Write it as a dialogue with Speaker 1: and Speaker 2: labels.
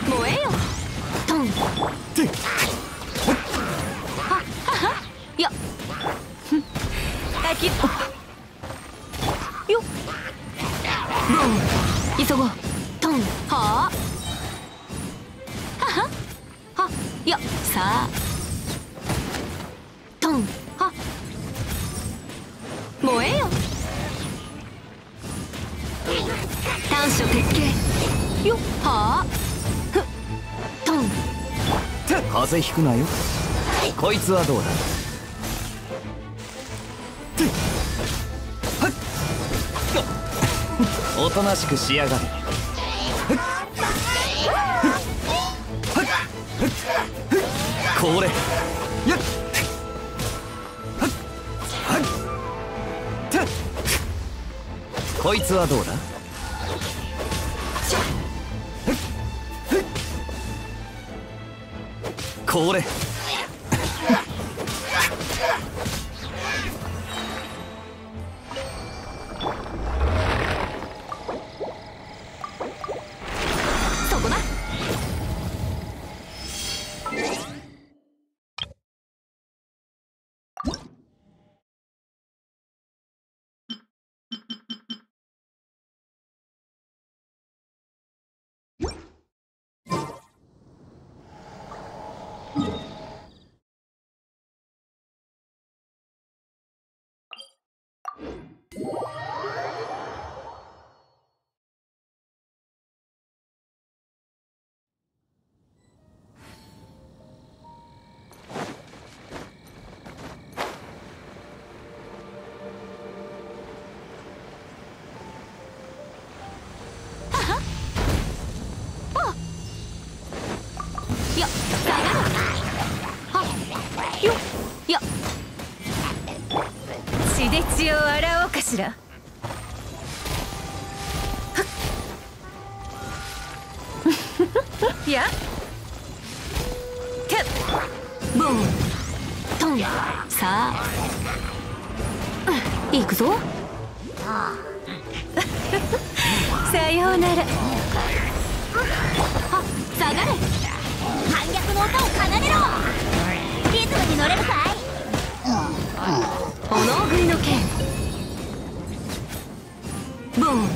Speaker 1: 燃えよ。トン。ははよっ。あきっよっ。ボン。急ごう。トン。はあ。はははよっ。さあトン。は燃えよ。短所鉄拳よっ。はあふっトン。
Speaker 2: 風邪ひくなよ。こいつはどうだ。おとなしくしやがれ。これこいつはどうだ。これ
Speaker 1: そこだ。よっ。下がれ。はっよっよっ。血で血を洗おうかしら。はっやてっボントン。さあ行くぞ。さようなら。はっ下がれ。
Speaker 3: 反逆の音を奏でろ。リズムに乗れるかい。
Speaker 1: 炎食いの剣ボン。